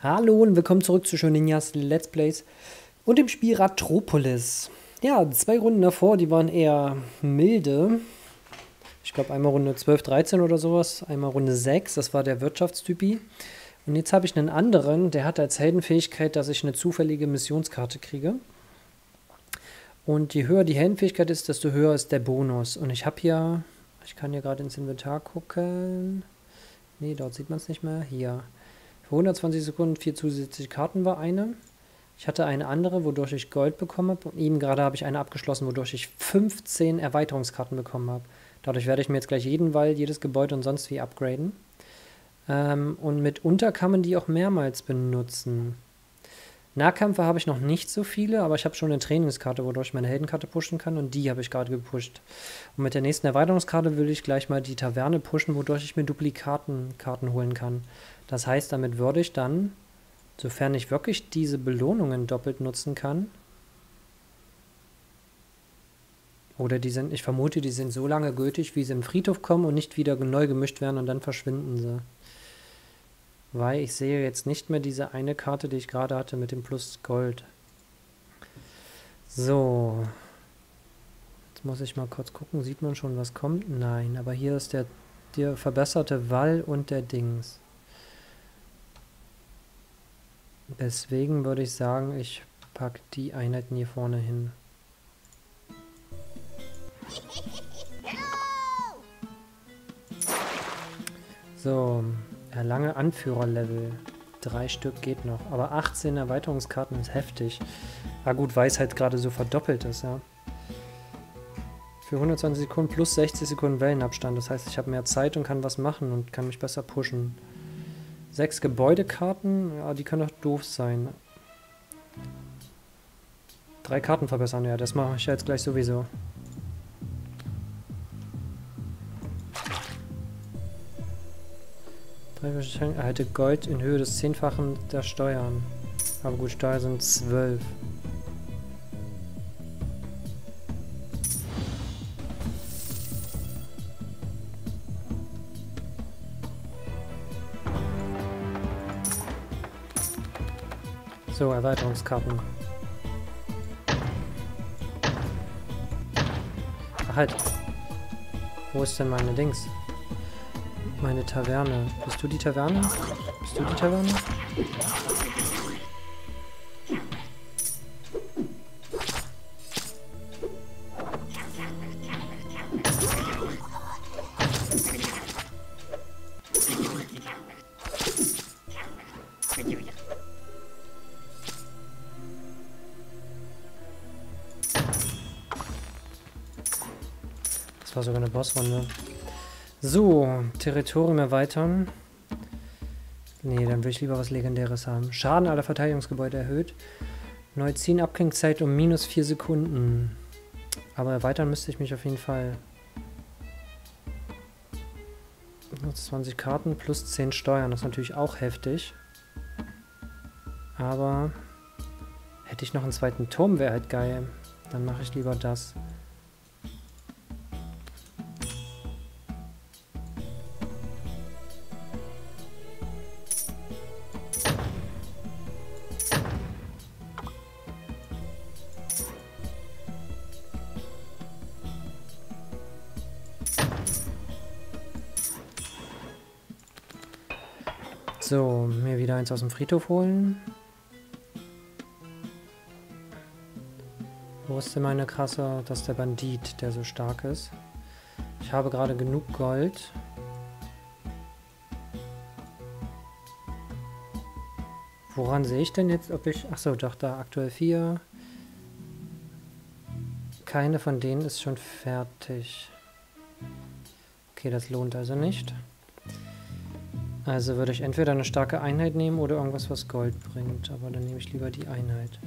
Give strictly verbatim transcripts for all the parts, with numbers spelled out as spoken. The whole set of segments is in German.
Hallo und willkommen zurück zu Ninjas Let's Plays und dem Spiel Ratropolis. Ja, zwei Runden davor, die waren eher milde. Ich glaube einmal Runde zwölf, dreizehn oder sowas, einmal Runde sechs, das war der Wirtschaftstypi. Und jetzt habe ich einen anderen, der hat als Heldenfähigkeit, dass ich eine zufällige Missionskarte kriege. Und je höher die Heldenfähigkeit ist, desto höher ist der Bonus. Und ich habe hier, ich kann hier gerade ins Inventar gucken. Nee, dort sieht man es nicht mehr. Hier. Für hundertzwanzig Sekunden vier zusätzliche Karten war eine. Ich hatte eine andere, wodurch ich Gold bekommen habe. Und eben gerade habe ich eine abgeschlossen, wodurch ich fünfzehn Erweiterungskarten bekommen habe. Dadurch werde ich mir jetzt gleich jeden Wall, jedes Gebäude und sonst wie upgraden. Ähm, und mitunter kann man die auch mehrmals benutzen. Nahkämpfer habe ich noch nicht so viele, aber ich habe schon eine Trainingskarte, wodurch ich meine Heldenkarte pushen kann. Und die habe ich gerade gepusht. Und mit der nächsten Erweiterungskarte will ich gleich mal die Taverne pushen, wodurch ich mir Duplikatenkarten holen kann. Das heißt, damit würde ich dann, sofern ich wirklich diese Belohnungen doppelt nutzen kann, oder die sind, ich vermute, die sind so lange gültig, wie sie im Friedhof kommen und nicht wieder neu gemischt werden und dann verschwinden sie. Weil ich sehe jetzt nicht mehr diese eine Karte, die ich gerade hatte mit dem Plus Gold. So. Jetzt muss ich mal kurz gucken, sieht man schon, was kommt? Nein, aber hier ist der, der verbesserte Wall und der Dings. Deswegen würde ich sagen, ich packe die Einheiten hier vorne hin. So, erlange Anführerlevel. Drei Stück geht noch. Aber achtzehn Erweiterungskarten ist heftig. Ah gut, weil es halt gerade so verdoppelt ist, ja. Für hundertzwanzig Sekunden plus sechzig Sekunden Wellenabstand. Das heißt, ich habe mehr Zeit und kann was machen und kann mich besser pushen. Sechs Gebäudekarten, ja, die können doch doof sein. Drei Karten verbessern, ja, das mache ich jetzt gleich sowieso. Erhalte Gold in Höhe des Zehnfachen der Steuern. Aber gut, Steuern sind zwölf. So, Erweiterungskarten. Ach, halt. Wo ist denn meine Dings? Meine Taverne. Bist du die Taverne? Bist du die Taverne? Das war sogar eine Bossrunde. So, Territorium erweitern. Nee, dann will ich lieber was Legendäres haben. Schaden aller Verteidigungsgebäude erhöht. Neu ziehen, Abklingzeit um minus vier Sekunden. Aber erweitern müsste ich mich auf jeden Fall. zwanzig Karten plus zehn Steuern. Das ist natürlich auch heftig. Aber hätte ich noch einen zweiten Turm, wäre halt geil. Dann mache ich lieber das. So, mir wieder eins aus dem Friedhof holen. Wo ist denn meine krasse? Das ist der Bandit, der so stark ist. Ich habe gerade genug Gold. Woran sehe ich denn jetzt, ob ich... Achso, doch, da aktuell vier. Keine von denen ist schon fertig. Okay, das lohnt also nicht. Also würde ich entweder eine starke Einheit nehmen oder irgendwas, was Gold bringt. Aber dann nehme ich lieber die Einheit.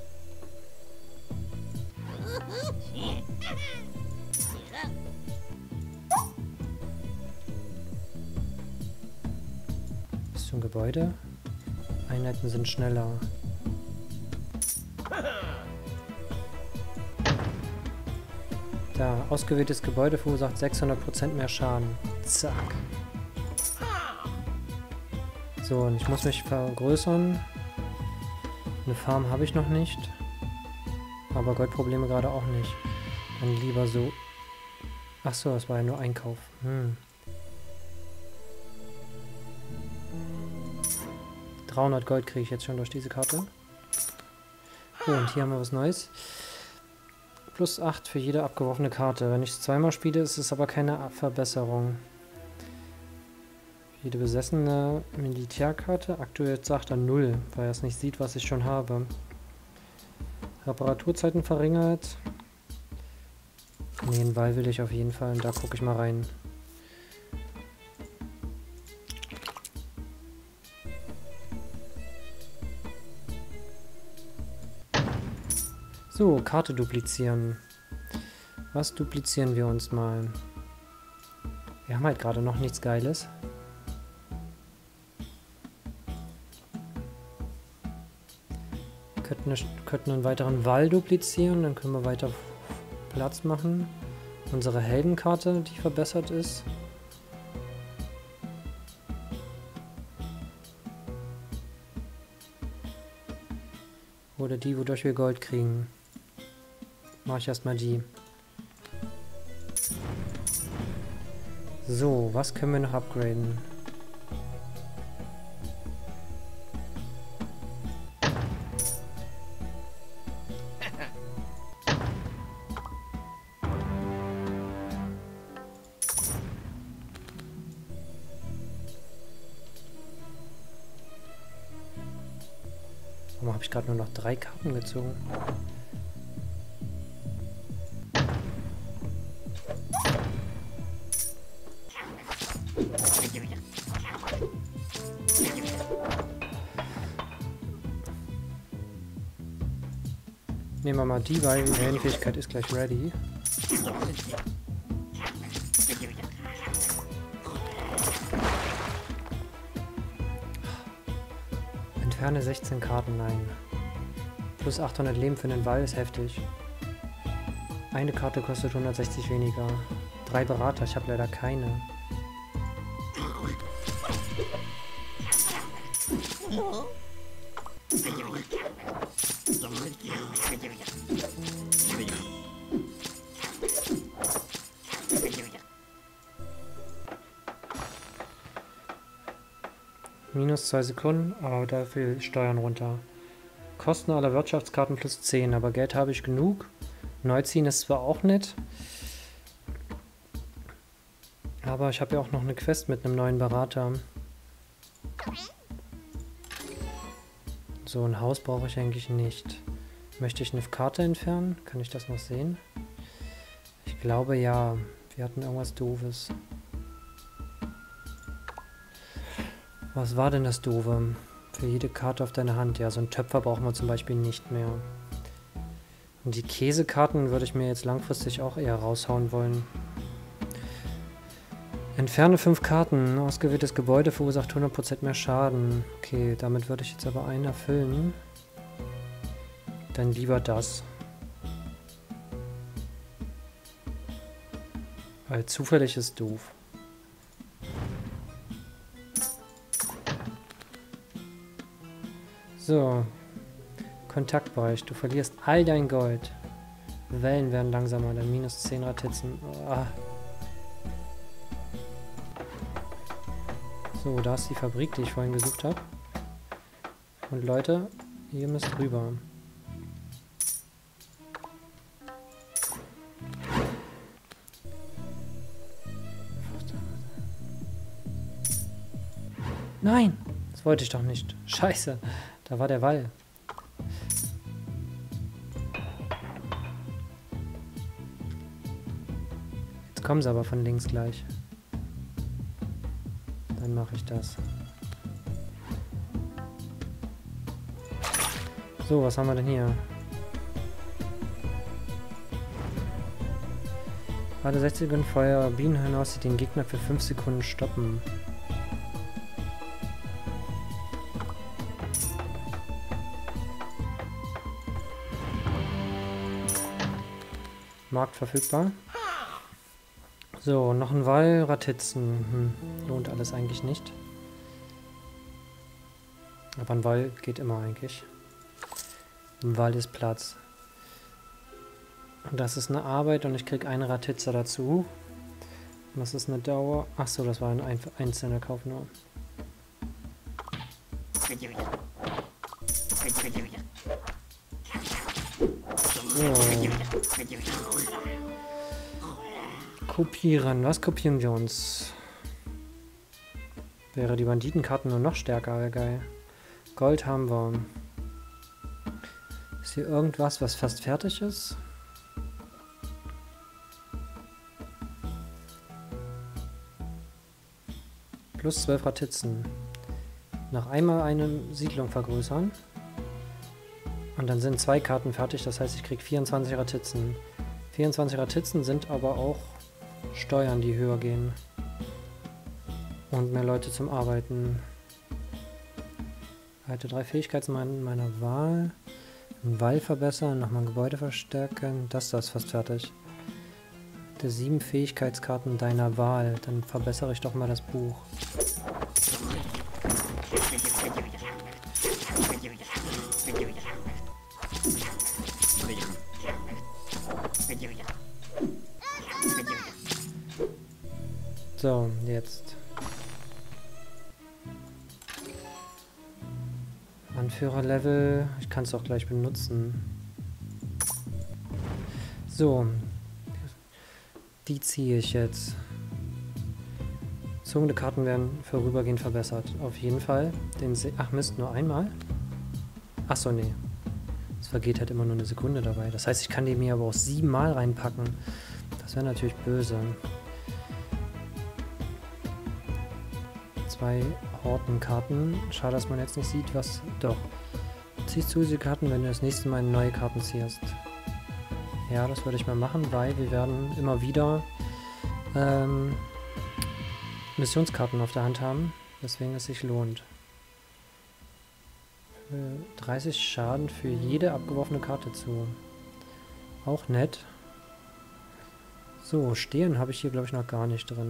Bist du ein Gebäude? Einheiten sind schneller. Da, ausgewähltes Gebäude verursacht sechshundert Prozent mehr Schaden. Zack. So, und ich muss mich vergrößern. Eine Farm habe ich noch nicht. Aber Goldprobleme gerade auch nicht. Dann lieber so. Ach so, das war ja nur Einkauf. Hm. dreihundert Gold kriege ich jetzt schon durch diese Karte. Oh, und hier haben wir was Neues. Plus acht für jede abgeworfene Karte. Wenn ich es zweimal spiele, ist es aber keine Verbesserung. Jede besessene Militärkarte. Aktuell sagt er null, weil er es nicht sieht, was ich schon habe. Reparaturzeiten verringert. Ne, einen Wall will ich auf jeden Fall. Und da gucke ich mal rein. So, Karte duplizieren. Was duplizieren wir uns mal? Wir haben halt gerade noch nichts Geiles. Wir könnten, könnten einen weiteren Wall duplizieren, dann können wir weiter Platz machen. Unsere Heldenkarte, die verbessert ist. Oder die, wodurch wir Gold kriegen. Mache ich erstmal die. So, was können wir noch upgraden? Warum habe ich gerade nur noch drei Karten gezogen? Nehmen wir mal die, weil die Heldenfähigkeit ist gleich ready. Entferne sechzehn Karten, nein. Plus achthundert Leben für den Wall ist heftig. Eine Karte kostet hundertsechzig weniger. Drei Berater, ich habe leider keine. Minus zwei Sekunden, aber dafür Steuern runter. Kosten aller Wirtschaftskarten plus zehn, aber Geld habe ich genug. Neuziehen ist zwar auch nett, aber ich habe ja auch noch eine Quest mit einem neuen Berater. So ein Haus brauche ich eigentlich nicht. Möchte ich eine Karte entfernen? Kann ich das noch sehen? Ich glaube ja. Wir hatten irgendwas Doofes. Was war denn das Doofe? Für jede Karte auf deine Hand. Ja, so einen Töpfer brauchen wir zum Beispiel nicht mehr. Und die Käsekarten würde ich mir jetzt langfristig auch eher raushauen wollen. Entferne fünf Karten. Ausgewähltes Gebäude verursacht hundert Prozent mehr Schaden. Okay, damit würde ich jetzt aber einen erfüllen. Dann lieber das. Weil zufällig ist doof. So. Kontaktbereich. Du verlierst all dein Gold. Wellen werden langsamer. Dann minus zehn Ratizen. Oh. So, da ist die Fabrik, die ich vorhin gesucht habe. Und Leute, ihr müsst rüber. Nein! Das wollte ich doch nicht. Scheiße, da war der Wall. Jetzt kommen sie aber von links gleich. Dann mache ich das. So, was haben wir denn hier? Warte sechzig Sekunden Feuer. Bienenhörner aus, die den Gegner für fünf Sekunden stoppen. Markt verfügbar. So, noch ein Wall, Ratizen. Hm, lohnt alles eigentlich nicht. Aber ein Wall geht immer eigentlich. Ein Wall ist Platz. Und das ist eine Arbeit und ich kriege eine Ratitze dazu. Und das ist eine Dauer. Achso, das war ein einzelner Kauf nur. So. Kopieren. Was kopieren wir uns? Wäre die Banditenkarten nur noch stärker, wäre geil. Gold haben wir. Ist hier irgendwas, was fast fertig ist? Plus zwölf Ratitzen. Noch einmal eine Siedlung vergrößern. Und dann sind zwei Karten fertig, das heißt, ich kriege vierundzwanzig Ratitzen. vierundzwanzig Ratitzen sind aber auch Steuern, die höher gehen. Und mehr Leute zum Arbeiten. Halte drei Fähigkeiten meiner Wahl. Einen Wall verbessern, nochmal ein Gebäude verstärken. Das da ist fast fertig. Der sieben Fähigkeitskarten deiner Wahl. Dann verbessere ich doch mal das Buch. So, jetzt. Anführerlevel. Ich kann es auch gleich benutzen. So. Die ziehe ich jetzt. Zogene Karten werden vorübergehend verbessert. Auf jeden Fall. Den Se Ach Mist, nur einmal? Achso, nee. Es vergeht halt immer nur eine Sekunde dabei. Das heißt, ich kann die mir aber auch siebenmal reinpacken. Das wäre natürlich böse. Zwei Hortenkarten. Schade, dass man jetzt nicht sieht, was... Doch. Ziehst du diese Karten, wenn du das nächste Mal neue Karten ziehst. Ja, das würde ich mal machen, weil wir werden immer wieder ähm, Missionskarten auf der Hand haben, weswegen es sich lohnt. Für dreißig Schaden für jede abgeworfene Karte zu. Auch nett. So, stehen habe ich hier, glaube ich, noch gar nicht drin.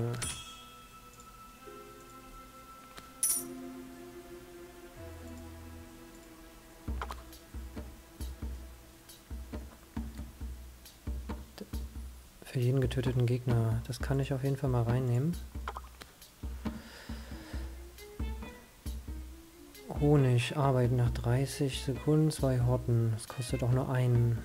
Für jeden getöteten Gegner. Das kann ich auf jeden Fall mal reinnehmen. Honig, arbeiten nach dreißig Sekunden, zwei Horten. Das kostet auch nur einen.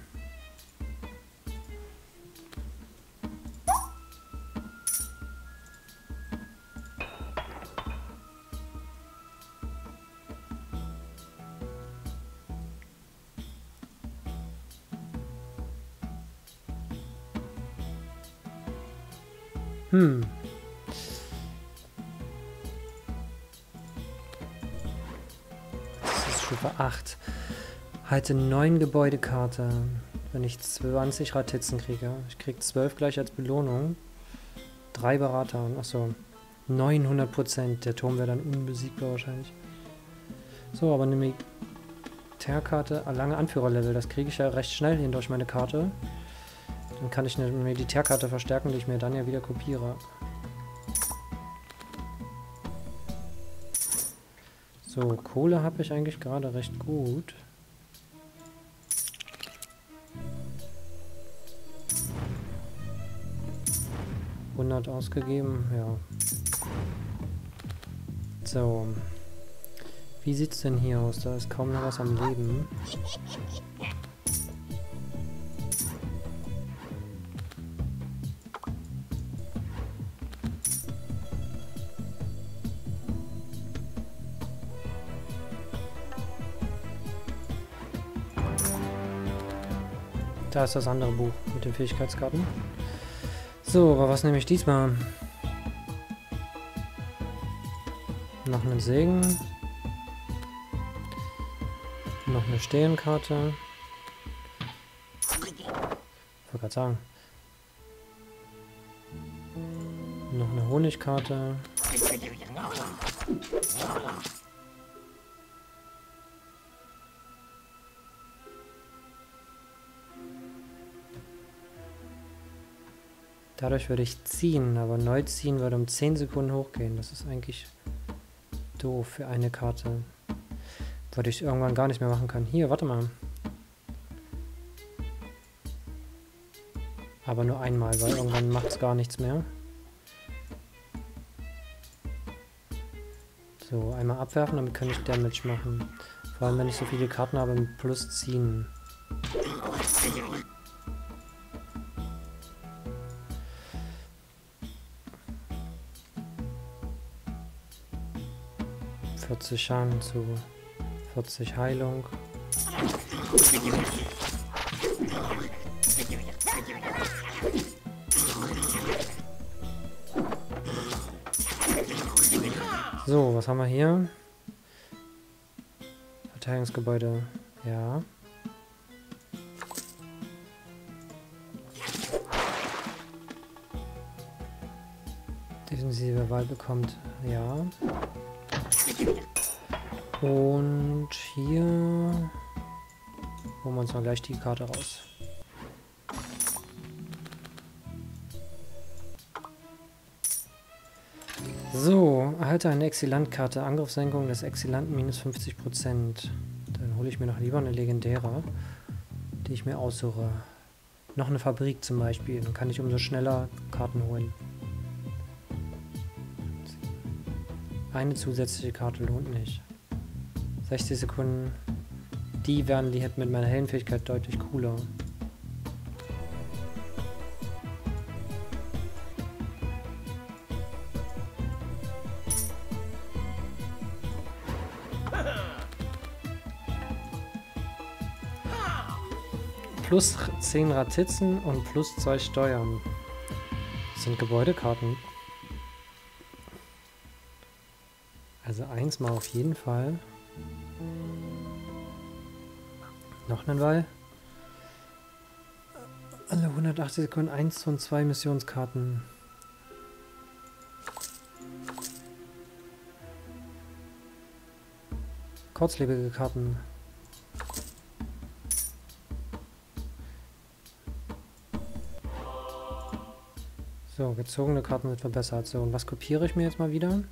Hm. Das ist Stufe acht. Halte neun Gebäudekarte, wenn ich zwanzig Ratitzen kriege. Ich kriege zwölf gleich als Belohnung. Drei Berater. Achso. neunhundert Prozent. Der Turm wäre dann unbesiegbar wahrscheinlich. So, aber eine Militärkarte. Lange Anführerlevel. Das kriege ich ja recht schnell hin durch meine Karte. Dann kann ich eine Militärkarte verstärken, die ich mir dann ja wieder kopiere. So, Kohle habe ich eigentlich gerade recht gut. hundert ausgegeben, ja. So. Wie sieht es denn hier aus? Da ist kaum noch was am Leben. Da ist das andere Buch mit den Fähigkeitskarten. So, aber was nehme ich diesmal? Noch einen Segen. Noch eine Stehenkarte. Ich wollte gerade sagen. Noch eine Honigkarte. Dadurch würde ich ziehen, aber neu ziehen würde um zehn Sekunden hochgehen. Das ist eigentlich doof für eine Karte. Weil ich irgendwann gar nicht mehr machen kann. Hier, warte mal. Aber nur einmal, weil irgendwann macht es gar nichts mehr. So, einmal abwerfen, damit kann ich Damage machen. Vor allem, wenn ich so viele Karten habe mit Plus ziehen. vierzig Schaden zu vierzig Heilung. So, was haben wir hier? Verteidigungsgebäude, ja. Defensive Wahl bekommt, ja. Und hier holen wir uns mal gleich die Karte raus. So, erhalte eine Exilant-Karte. Angriffssenkung des Exilanten minus fünfzig Prozent. Dann hole ich mir noch lieber eine legendäre, die ich mir aussuche. Noch eine Fabrik zum Beispiel. Dann kann ich umso schneller Karten holen. Eine zusätzliche Karte lohnt nicht. sechzig Sekunden. Die wären die hätten mit meiner Heldenfähigkeit deutlich cooler. Plus zehn Ratizen und plus zwei Steuern. Das sind Gebäudekarten. Also eins mal auf jeden Fall. Noch einen Ball. Alle hundertachtzig Sekunden eins von zwei Missionskarten. Kurzlebige Karten. So, gezogene Karten sind verbessert. So, und was kopiere ich mir jetzt mal wieder?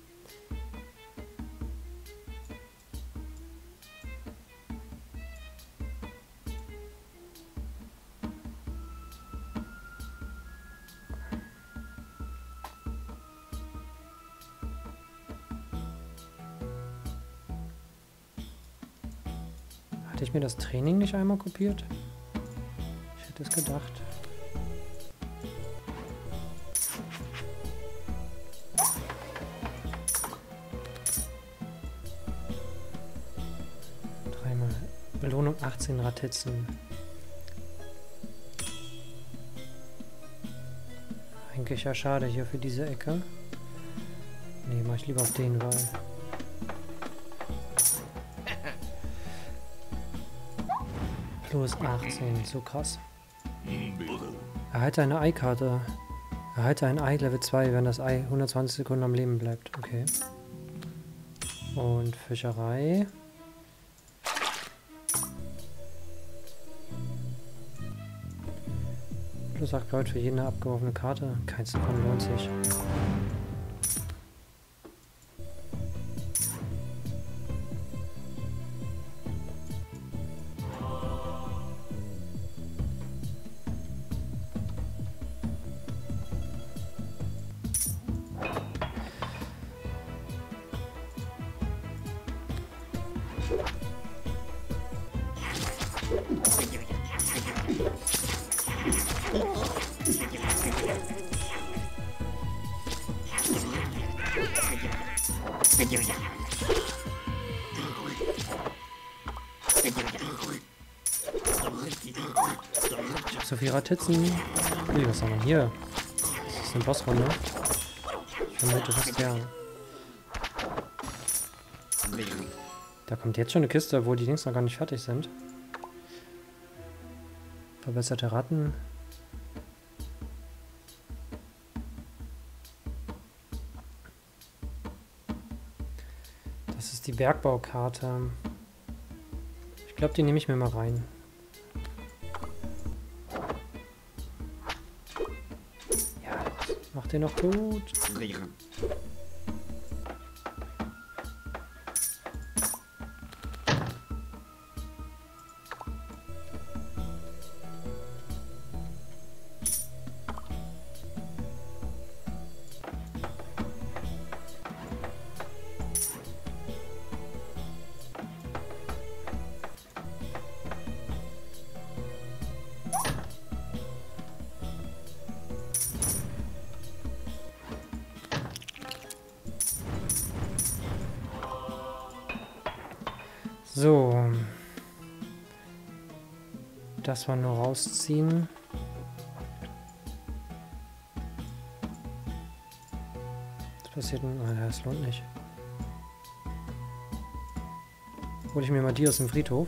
Hatte ich mir das Training nicht einmal kopiert? Ich hätte es gedacht. Dreimal. Belohnung achtzehn Ratizen. Eigentlich ja schade hier für diese Ecke. Nee, mach ich lieber auf den Wahl. Plus achtzehn, so krass. Erhalte eine Ei-Karte. Erhalte ein Ei Level zwei, wenn das Ei hundertzwanzig Sekunden am Leben bleibt. Okay. Und Fischerei. Plus acht Gold für jede abgeworfene Karte. Keins davon lohnt sich. So viel Ratizen. Ui, was haben wir hier? Das ist eine Bossrunde. Ich vermute fast ja. Da kommt jetzt schon eine Kiste, wo die Dings noch gar nicht fertig sind. Verbesserte Ratten. Das ist die Bergbaukarte. Ich glaube, die nehme ich mir mal rein. Ja, mach den noch tot. So. Das war nur rausziehen. Was passiert denn? Ah, das lohnt nicht. Hole ich mir mal die aus dem Friedhof.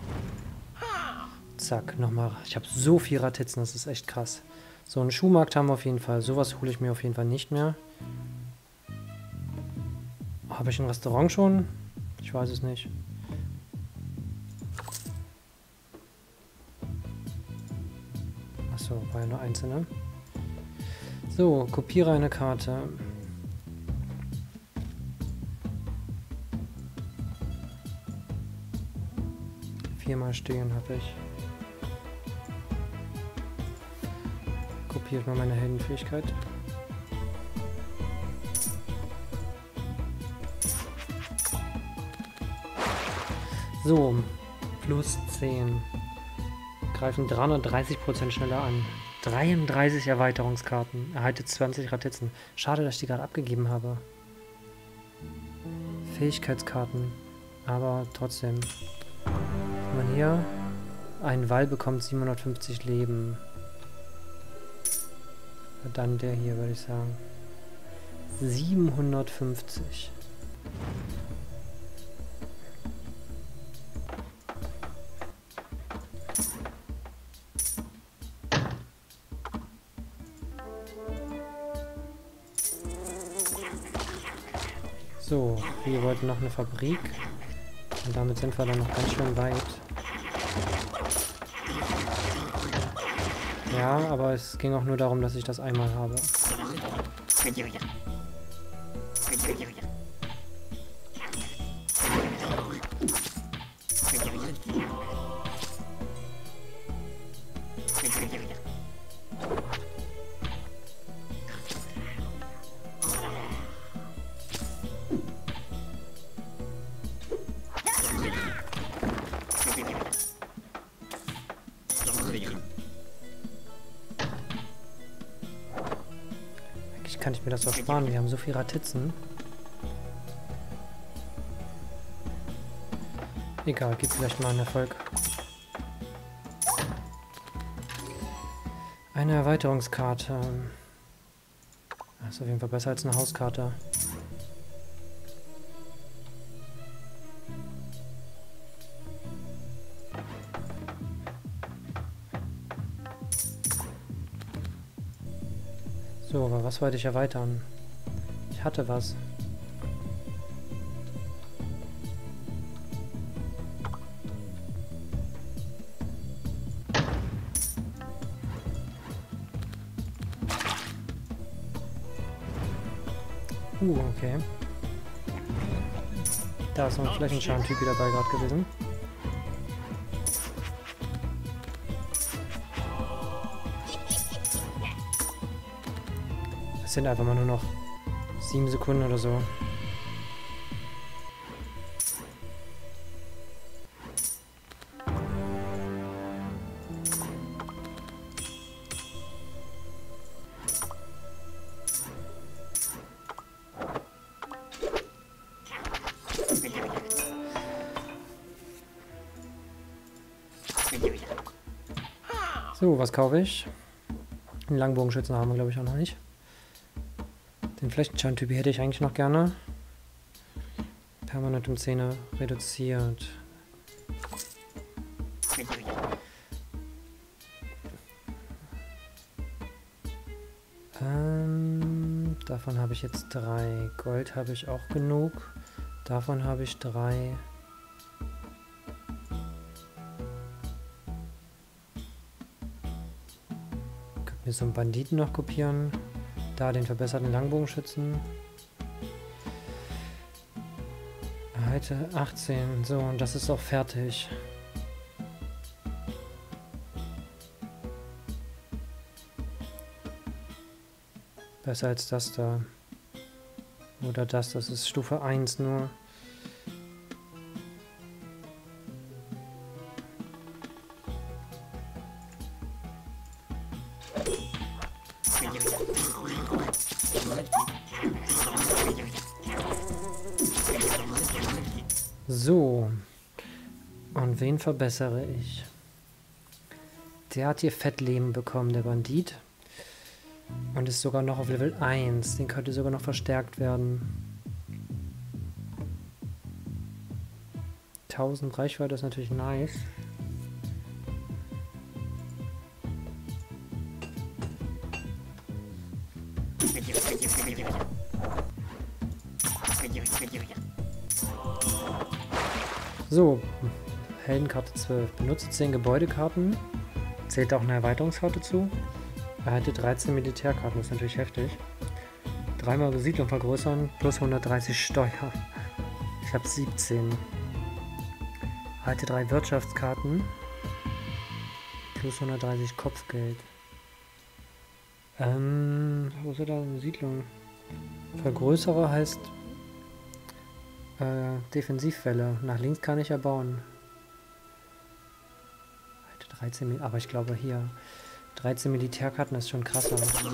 Zack, nochmal. Ich habe so viel Ratizen, das ist echt krass. So, einen Schuhmarkt haben wir auf jeden Fall. Sowas hole ich mir auf jeden Fall nicht mehr. Habe ich ein Restaurant schon? Ich weiß es nicht. Achso, war ja nur einzelne. So, kopiere eine Karte. Viermal stehen habe ich. Kopiere ich mal meine Heldenfähigkeit. So, plus zehn. Greifen dreihundertdreißig Prozent schneller an. dreiunddreißig Erweiterungskarten. Erhalte zwanzig Ratizen. Schade, dass ich die gerade abgegeben habe. Fähigkeitskarten. Aber trotzdem. Wenn man hier einen Wall bekommt, siebenhundertfünfzig Leben. Dann der hier, würde ich sagen. siebenhundertfünfzig. So, wir wollten noch eine Fabrik. Und damit sind wir dann noch ganz schön weit. Ja, aber es ging auch nur darum, dass ich das einmal habe. Eigentlich kann ich mir das auch sparen. Wir haben so viel Ratizen. Egal, gibt vielleicht mal einen Erfolg. Eine Erweiterungskarte. Das ist auf jeden Fall besser als eine Hauskarte. So, aber was wollte ich erweitern? Ich hatte was. Uh, okay. Da ist noch ein Flächenschaden-Typ dabei gerade gewesen. Es sind einfach mal nur noch sieben Sekunden oder so. So, was kaufe ich? Den Langbogenschützen haben wir, glaube ich, auch noch nicht. Den Flächenschaden-Typ hätte ich eigentlich noch gerne. Permanent um zehn reduziert. Ähm, davon habe ich jetzt drei. Gold habe ich auch genug. Davon habe ich drei. Mir so einen Banditen noch kopieren. Da den verbesserten Langbogenschützen. Heute achtzehn. So, und das ist auch fertig. Besser als das da. Oder das, das ist Stufe eins nur. So, Und wen verbessere ich? Der hat hier Fettleben bekommen, der Bandit. Und ist sogar noch auf Level eins. Den könnte sogar noch verstärkt werden. tausend Reichweite ist natürlich nice. So, Heldenkarte zwölf. Benutze zehn Gebäudekarten. Zählt auch eine Erweiterungskarte zu. Erhalte dreizehn Militärkarten, das ist natürlich heftig. Dreimal Besiedlung vergrößern, plus hundertdreißig Steuer. Ich habe siebzehn. Erhalte drei Wirtschaftskarten, plus hundertdreißig Kopfgeld. Ähm, wo ist da eine Siedlung? Vergrößere heißt äh, Defensivwelle. Nach links kann ich ja bauen. dreizehn, aber ich glaube hier dreizehn Militärkarten ist schon krasser.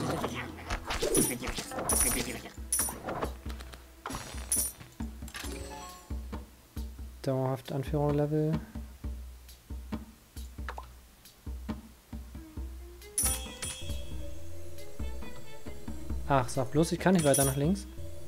Dauerhaft Anführerlevel. Ach, sag bloß, ich kann nicht weiter nach links.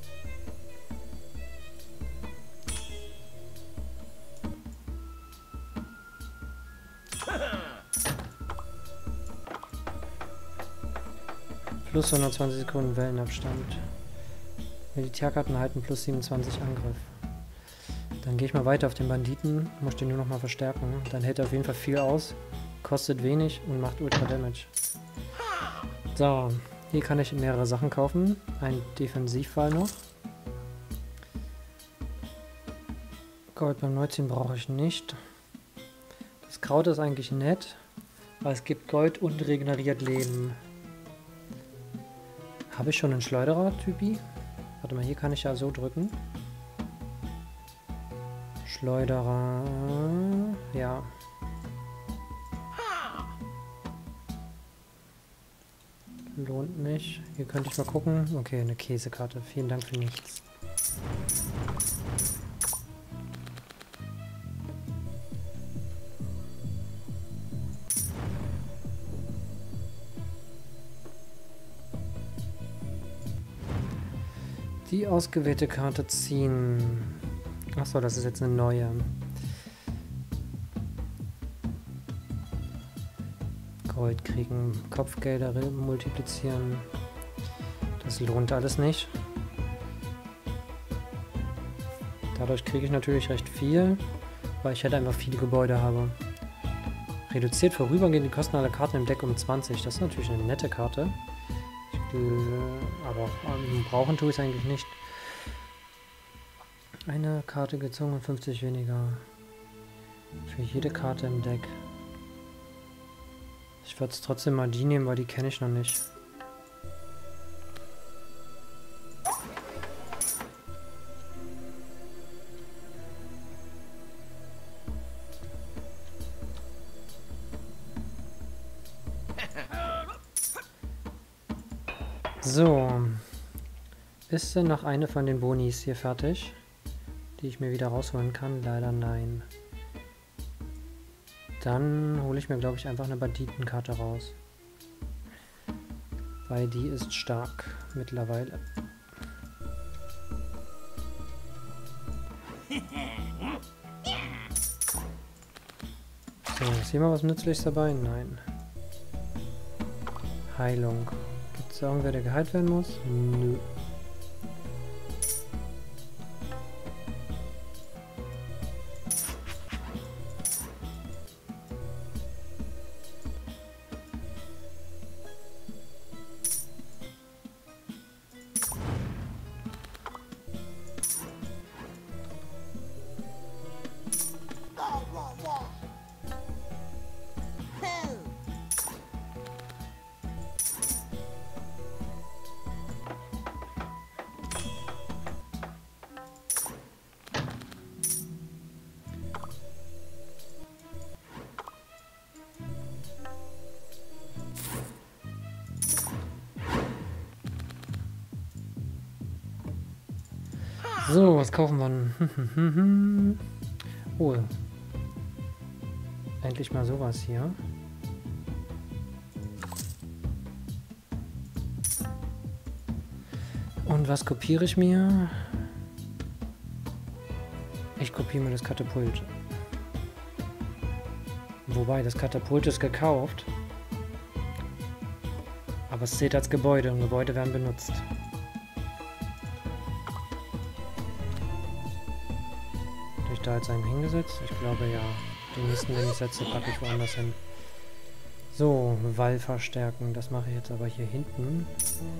Plus hundertzwanzig Sekunden Wellenabstand. Militärkarten halten plus siebenundzwanzig Angriff. Dann gehe ich mal weiter auf den Banditen. Muss den nur noch mal verstärken. Dann hält er auf jeden Fall viel aus. Kostet wenig und macht Ultra Damage. So, hier kann ich mehrere Sachen kaufen. Ein Defensivfall noch. Gold beim Neuziehen brauche ich nicht. Das Kraut ist eigentlich nett, weil es gibt Gold und regeneriert Leben. Habe ich schon einen Schleuderer-Typi? Warte mal, hier kann ich ja so drücken. Schleuderer. Ja. Lohnt nicht. Hier könnte ich mal gucken. Okay, eine Käsekarte. Vielen Dank für nichts. Die ausgewählte Karte ziehen. Achso, das ist jetzt eine neue. Gold kriegen, Kopfgelder multiplizieren. Das lohnt alles nicht. Dadurch kriege ich natürlich recht viel, weil ich halt einfach viele Gebäude habe. Reduziert vorübergehend die Kosten aller Karten im Deck um zwanzig. Das ist natürlich eine nette Karte. Aber ähm, brauchen tue ich es eigentlich nicht. Eine Karte gezogen und fünfzig weniger. Für jede Karte im Deck. Ich würde es trotzdem mal die nehmen, weil die kenne ich noch nicht. So. Ist denn noch eine von den Bonis hier fertig, die ich mir wieder rausholen kann? Leider nein. Dann hole ich mir, glaube ich, einfach eine Banditenkarte raus. Weil die ist stark mittlerweile. So, ist hier mal was Nützliches dabei? Nein. Heilung. Gibt es irgendwer, der geheilt werden muss? Nö. So, was kaufen wir denn? Oh. Endlich mal sowas hier. Und was kopiere ich mir? Ich kopiere mir das Katapult. Wobei, das Katapult ist gekauft. Aber es zählt als Gebäude und Gebäude werden benutzt. Habe ich da jetzt einen hingesetzt? Ich glaube ja. Den nächsten, den ich setze, packe ich woanders hin. So, Wall verstärken. Das mache ich jetzt aber hier hinten.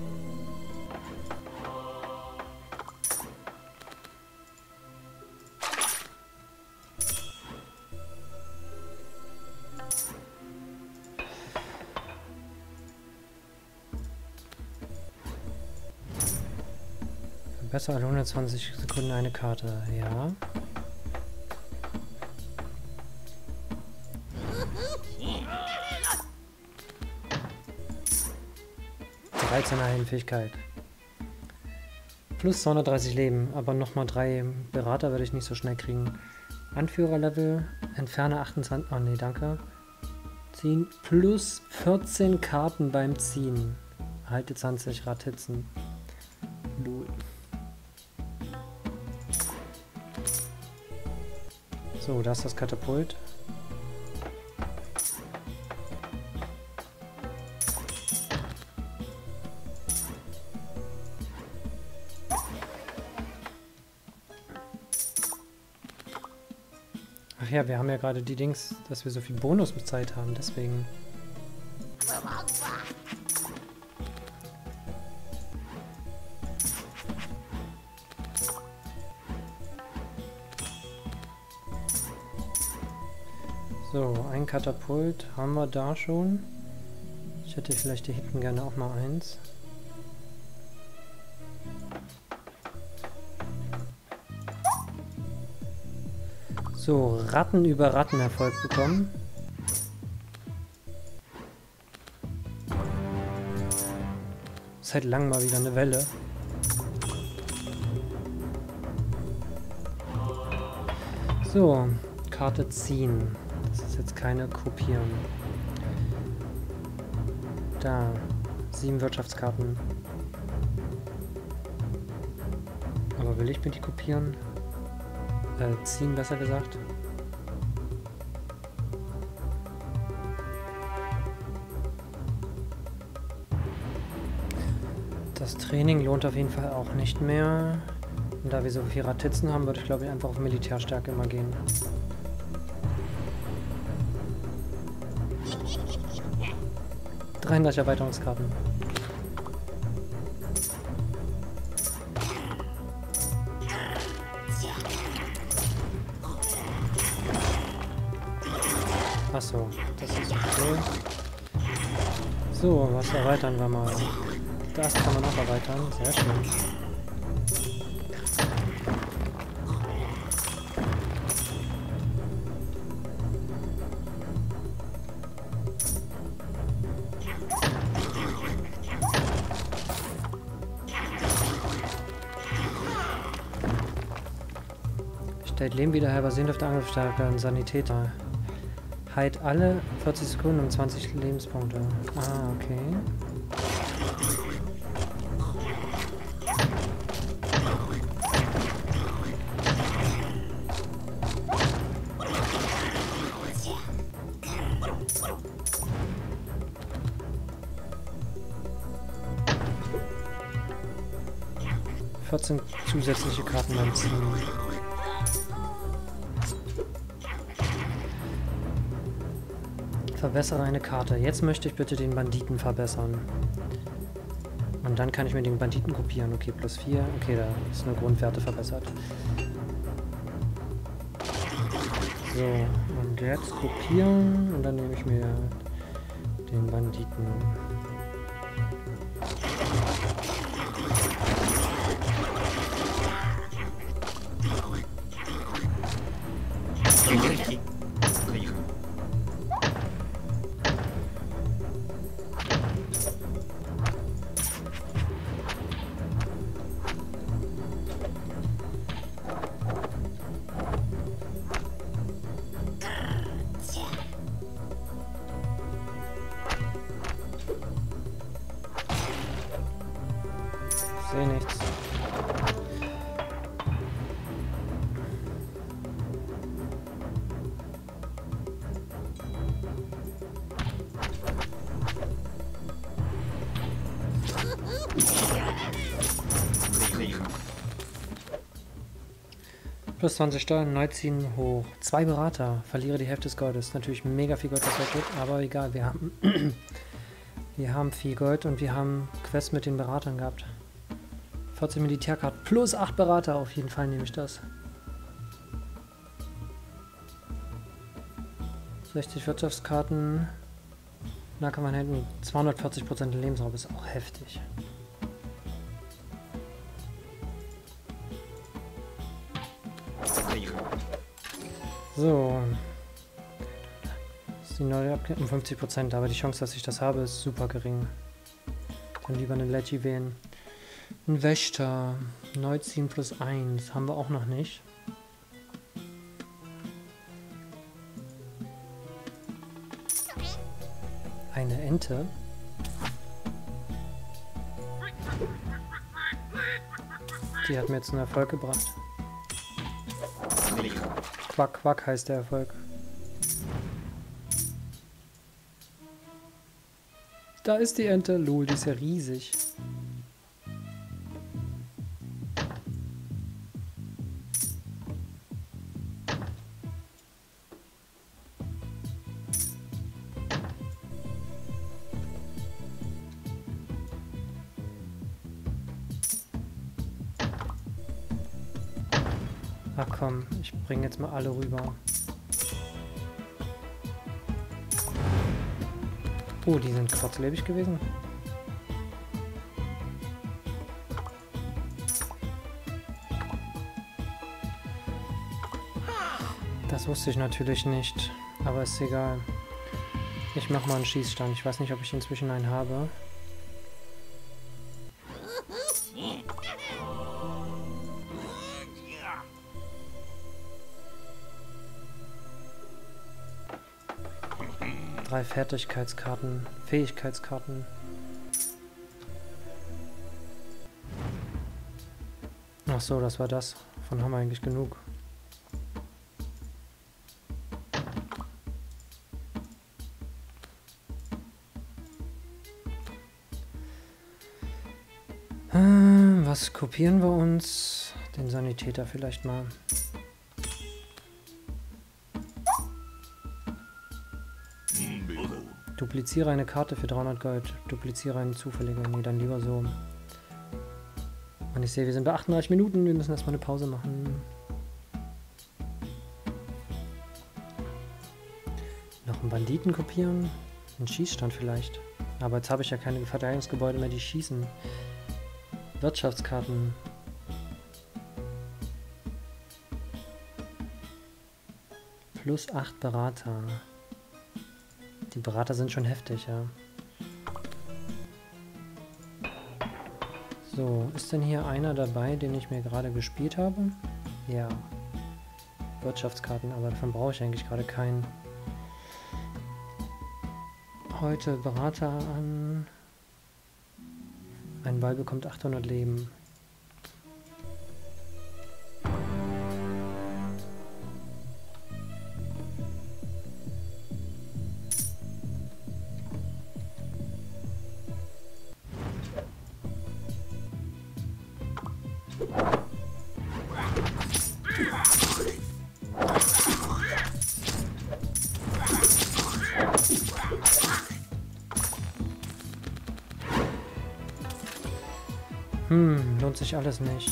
Besser alle hundertzwanzig Sekunden eine Karte, ja. dreizehner Heilenfähigkeit. Plus zweihundertdreißig Leben, aber nochmal drei Berater werde ich nicht so schnell kriegen. Anführerlevel, entferne achtundzwanzig, oh nee, danke. Ziehen, plus vierzehn Karten beim Ziehen. Halte zwanzig Ratitzen. Lol. So, da ist das Katapult. Ach ja, wir haben ja gerade die Dings, dass wir so viel Bonuszeit haben, deswegen. So, ein Katapult haben wir da schon. Ich hätte vielleicht hier hinten gerne auch mal eins. So, Ratten über Ratten Erfolg bekommen. Seit langem mal wieder eine Welle. So, Karte ziehen. Das ist jetzt keine kopieren. Da, sieben Wirtschaftskarten. Aber will ich mir die kopieren? Äh, ziehen, besser gesagt. Das Training lohnt auf jeden Fall auch nicht mehr. Und da wir so viele Ratitzen haben, würde ich glaube ich einfach auf Militärstärke immer gehen. dreiunddreißig Erweiterungskarten. Achso, das ist okay. So, was erweitern wir mal? Das kann man auch erweitern, sehr schön. Stellt Leben wieder her, basierend auf der Angriffsstärke und Sanitäter. Heilt alle vierzig Sekunden um zwanzig Lebenspunkte. Ah, okay. vierzehn zusätzliche Karten beim Ziehen. Verbessere eine Karte. Jetzt möchte ich bitte den Banditen verbessern. Und dann kann ich mir den Banditen kopieren. Okay, plus vier. Okay, da ist nur Grundwerte verbessert. So, und jetzt kopieren. Und dann nehme ich mir den Banditen. Plus zwanzig Steuern, neu ziehen, hoch. Zwei Berater, verliere die Hälfte des Goldes. Natürlich mega viel Gold, was weggeht, aber egal, wir haben, wir haben viel Gold und wir haben Quests mit den Beratern gehabt. vierzig Militärkarten plus acht Berater, auf jeden Fall nehme ich das. sechzig Wirtschaftskarten, Nahkampf hinten, zweihundertvierzig Prozent Lebensraum ist auch heftig. So. Das ist die neue Abgabe um fünfzig Prozent, aber die Chance, dass ich das habe, ist super gering. Dann lieber eine Leggy wählen. Ein Wächter. Neu ziehen plus eins. Haben wir auch noch nicht. Eine Ente. Die hat mir jetzt einen Erfolg gebracht. Quack, Quack heißt der Erfolg. Da ist die Ente. Lol, die ist ja riesig. Ach komm, ich bringe jetzt mal alle rüber. Oh, die sind kurzlebig gewesen. Das wusste ich natürlich nicht, aber ist egal. Ich mache mal einen Schießstand. Ich weiß nicht, ob ich inzwischen einen habe. Drei Fertigkeitskarten, Fähigkeitskarten. Ach so, das war das. Davon haben wir eigentlich genug. Äh, was kopieren wir uns? Den Sanitäter vielleicht mal. Dupliziere eine Karte für dreihundert Gold. Dupliziere eine zufällige. Nee, dann lieber so. Und ich sehe, wir sind bei achtunddreißig Minuten. Wir müssen erstmal eine Pause machen. Noch einen Banditen kopieren. Einen Schießstand vielleicht. Aber jetzt habe ich ja keine Verteidigungsgebäude mehr, die schießen. Wirtschaftskarten. Plus acht Berater. Die Berater sind schon heftig, ja. So, ist denn hier einer dabei, den ich mir gerade gespielt habe? Ja. Wirtschaftskarten, aber davon brauche ich eigentlich gerade keinen. Heute Berater an. Ein Ball bekommt achthundert Leben. Hm, lohnt sich alles nicht.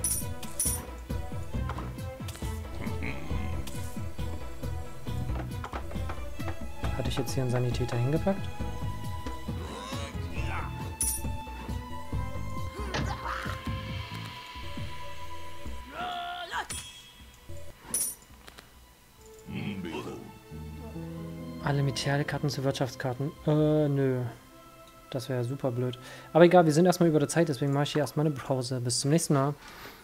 Hatte ich jetzt hier einen Sanitäter hingepackt? Alle Metallkarten zu Wirtschaftskarten. Äh, nö. Das wäre super blöd. Aber egal, wir sind erstmal über der Zeit, deswegen mache ich hier erstmal eine Pause. Bis zum nächsten Mal.